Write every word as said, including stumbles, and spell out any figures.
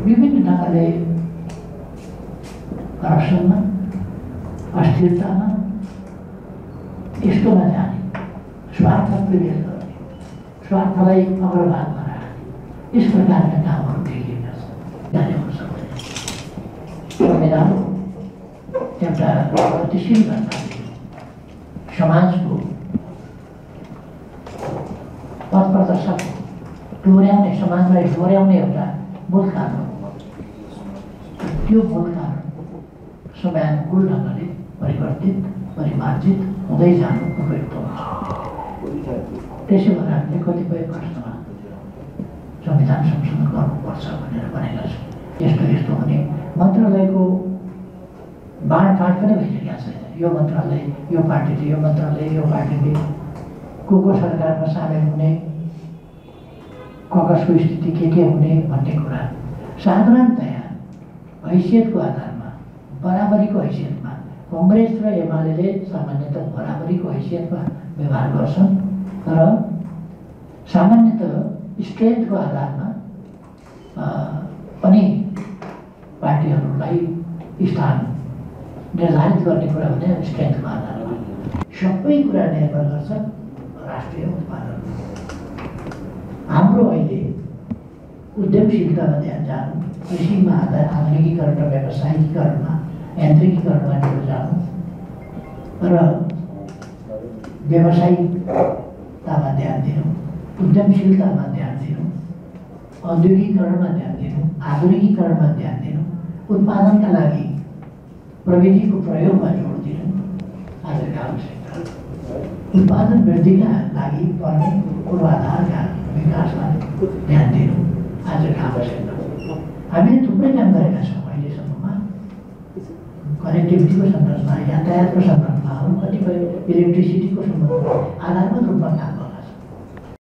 विभिन्न ढङ्गले करप्सनमा, अस्थिरतामा, यस्तोमा जाने, स्वार्थ प्रवेश गर्ने, स्वार्थलाई अग्रभागमा राख्ने, यस प्रकारका कामहरू देखिएका छन्। जाने हुन सक्दैन। संविधान एउटा गतिशील घटना समाजको पथ प्रदर्शक डोर्याउने, समाजलाई डोर्याउने एउटा मूल कारण हो। त्यो मूल कारण समयानुकूल ढङ्गले परिवर्तित, परिमार्जित हुँदै जानु उपयुक्त हुन्छ। त्यसै भएर हामीले कतिपय प्रश्नमा संविधान संशोधन गर्नुपर्छ भनेर भनेका छौँ। यस्तो यस्तो हुने मन्त्रालयको बाँडफाँड पनि भइसकेका छैन। यो मन्त्रालय यो पार्टीले, यो मन्त्रालय यो पार्टीले, को को सरकारमा सामेल हुने, ककसको स्थिति के के हुने भन्ने कुरा साधारणतया हैसियतको आधारमा, बराबरीको हैसियतमा कङ्ग्रेस र एमाले सामान्यतः बराबरीको हैसियतमा व्यवहार गर्छन् र सामान्यतः स्ट्रेन्थको आधारमा पनि पार्टीहरूलाई स्थान निर्धारित गर्ने कुरा भने स्ट्रेन्थको आधारमा सबै कुरा निर्भर गर्छ राष्ट्रिय उत्पादनमा। हाम्रो अहिले उद्यमशीलतामा ध्यान जानु, कृषिमा आधार आधुनिकीकरण र व्यावसायिकीकरणमा, यान्त्रिकीकरणमा लिएर जानु र व्यावसायिकतामा ध्यान दिनु, उद्यमशीलतामा ध्यान दिनु, औद्योगिकीकरणमा ध्यान दिनु, आधुनिकीकरणमा ध्यान दिनु, उत्पादनका लागि प्रविधिको प्रयोगमा जोड दिनु आजका आवश्यकता। उत्पादन वृद्धिका लागि पर्ने पूर्वाधारका विकासमा ध्यान दिनु आजका आवश्यकता। हामीले थुप्रै काम गरेका छौँ अहिलेसम्ममा, कनेक्टिभिटीको सन्दर्भमा, यातायातको सन्दर्भमा, कतिपय इलेक्ट्रिसिटीको सन्दर्भमा आधारभूत रूपमा काम गर्छौँ।